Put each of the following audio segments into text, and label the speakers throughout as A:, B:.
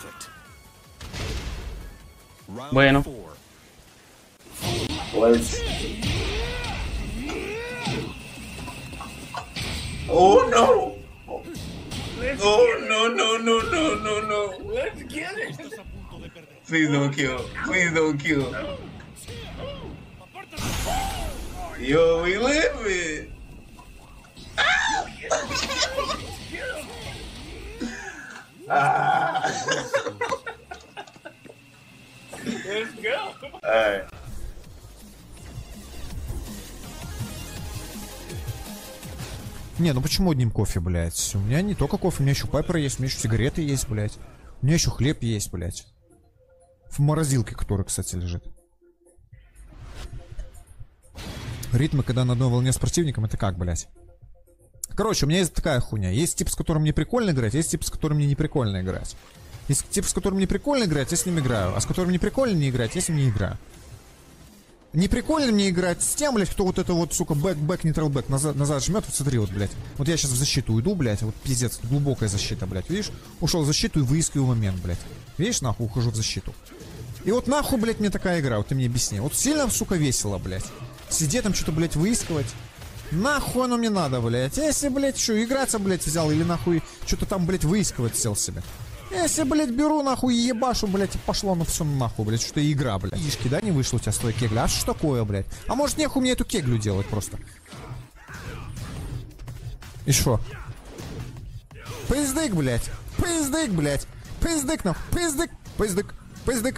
A: Bueno.
B: Let's... Oh no! Oh no no no no no no!
C: Let's get it!
B: Please don't kill. Please don't kill. Yo, we living! Ah!
C: Let's go!
B: Alright.
D: Не, ну почему одним кофе, блядь? У меня не только кофе, у меня еще пайпер есть, у меня еще сигареты есть, блядь. У меня еще хлеб есть, блядь. В морозилке, который, кстати, лежит. Ритмы, когда на одной волне с противником, это как, блядь? Короче, у меня есть такая хуйня. Есть тип, с которым мне прикольно играть, есть тип, с которым мне не прикольно играть. Есть тип, с которым мне прикольно играть, я с ним играю. А с которым не прикольно не играть, я с ним не играю. Не прикольно мне играть с тем, блядь, кто вот это вот, сука, бэк, нейтрал бэк, назад жмет, вот смотри, вот, блядь. Вот я сейчас в защиту иду, блядь, вот пиздец, глубокая защита, блядь, видишь? Ушел в защиту и выискиваю момент, блядь. Видишь, нахуй, ухожу в защиту. И вот нахуй, блядь, мне такая игра, вот ты мне объясни. Вот сильно, сука, весело, блядь. Сидеть там что-то, блядь, выискивать. Нахуй оно мне надо, блядь. Если, блядь, что, играться, блядь, взял или нахуй что-то там, блядь, выискивать сел себе. Если, блядь, беру, нахуй, и ебашу, блядь, и пошло на все нахуй, блядь, что игра, блядь. Ишки, да, не вышло у тебя с твоей кегли? А что такое, блядь? А может, нехуй мне эту кеглю делать просто? И шо? Пиздык, блядь. Пиздык, блядь. Пиздык, нахуй. Пиздык. Пиздык. Пиздык.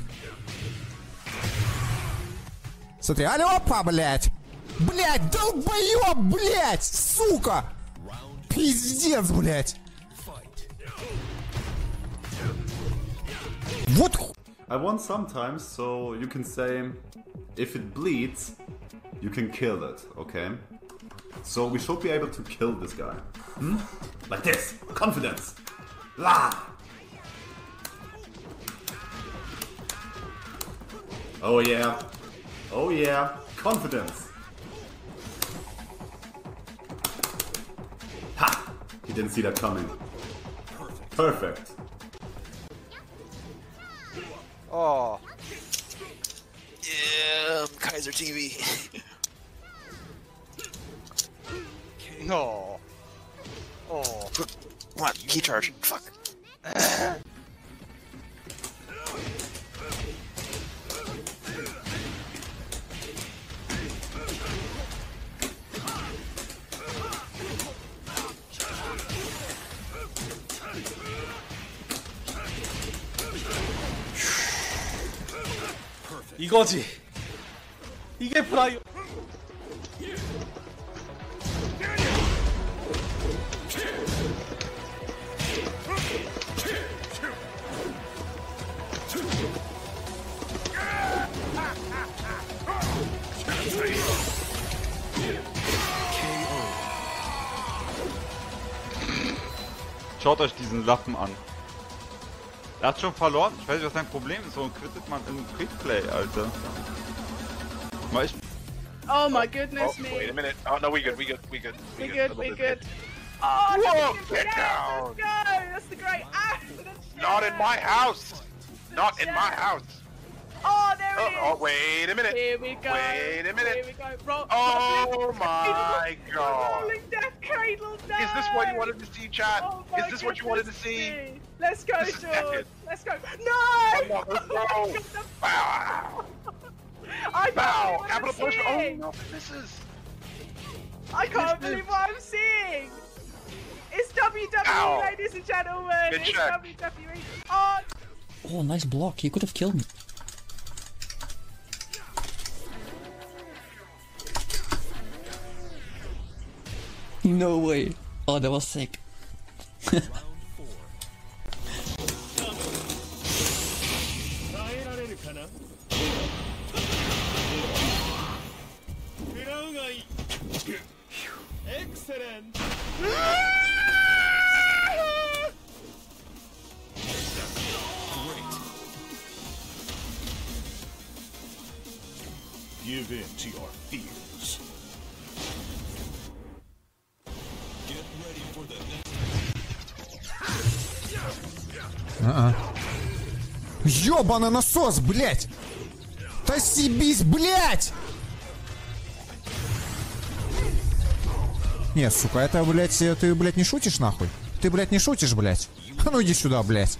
D: Смотри, алёпа, блядь. Блядь, долбоёб, блядь, сука. Пиздец, блядь. Вот ху...
E: I won sometimes, so you can say, if it bleeds, you can kill it, okay? So we should be able to kill this guy. Hmm? Like this. Confidence. La! Oh yeah. Oh yeah. Confidence. Ha! He didn't see that coming. Perfect.
F: Oh. Yeah, Kaiser TV. No. Oh. What? Key charge. Fuck.
C: 이거지. 이게 프라이어.
G: Schaut euch diesen Lappen an. Er hat schon verloren. Ich weiß nicht, was sein Problem ist. Warum quittet man in Quickplay, Alter? Mal ich...
H: Oh my goodness me.
F: Wait a minute. Oh no, we good.
H: We good. Oh,
F: whoa,
H: yes,
F: get down.
H: Let's go. That's the great ass.
F: Not in my house. Not in my house.
H: Oh, there it is.
F: Oh, wait a minute.
H: Here we go.
F: Wait a minute.
H: Here we go.
F: Oh my god.
H: Rolling death cradle down.
F: Is this what you wanted to see, chat?
H: Oh
F: Is this what you wanted to see?
H: me. Let's go,
F: This is
H: George.
F: epic.
H: Let's go. No!
F: No. Bow.
H: I can't
F: Bow.
H: believe what
F: Capital
H: I'm
F: push. Oh
H: seeing.
F: no, misses.
H: I can't
F: This
H: believe
F: is-
H: what I'm seeing. It's WWE,
F: Ow.
H: ladies and gentlemen.
F: Good
H: It's
F: check.
H: WWE. Oh,
A: Oh, nice block. He could have killed me. No way. Oh, that was sick.
C: Excellent.
I: Give in to your fears. Get ready for the next.
D: Ёбаный насос, блядь! Да съебись, блядь! Не, сука, это, блядь, ты, блядь, не шутишь, нахуй? Ты, блядь, не шутишь, блядь? А ну иди сюда, блядь.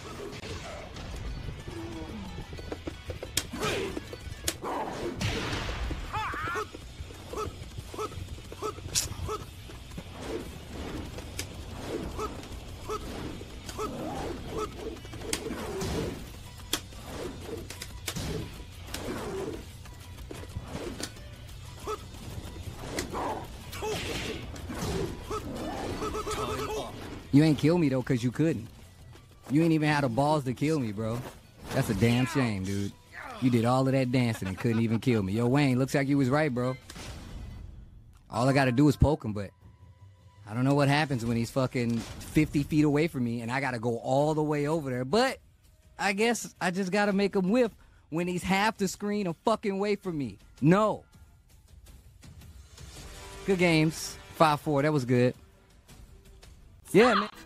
J: You ain't kill me though, cause you couldn't. You ain't even had the balls to kill me, bro. That's a damn shame, dude. You did all of that dancing and couldn't even kill me. Yo, Wayne, looks like you was right, bro. All I gotta do is poke him, but I don't know what happens when he's fucking 50 feet away from me and I gotta go all the way over there. But I guess I just gotta make him whiff when he's half the screen a fucking way from me. No. Good games. 5-4, that was good. Yeah, man.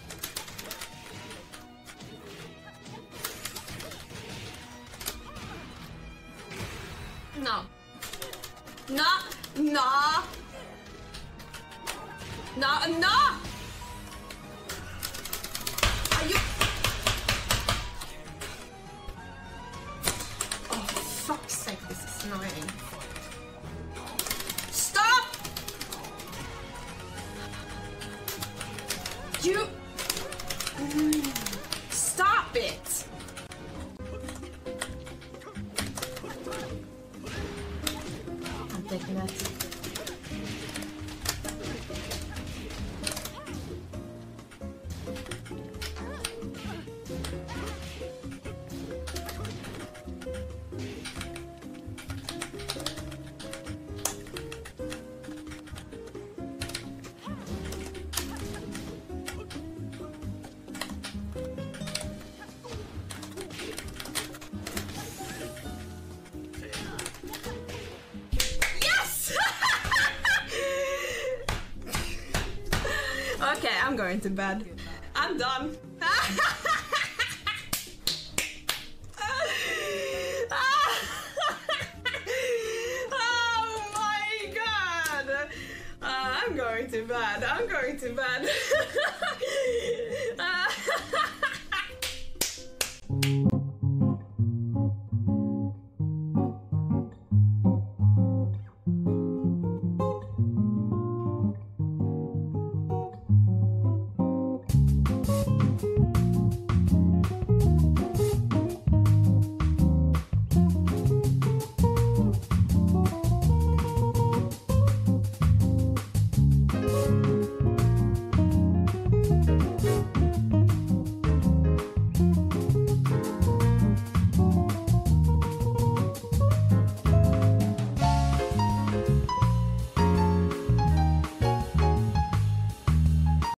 K: No. No. No. No. No. Are you? Oh, for fuck's sake, this is annoying. Stop! You... Stop it! I'm taking that. Okay, I'm going to bed. I'm done. Oh my god! I'm going to bed. I'm going to bed.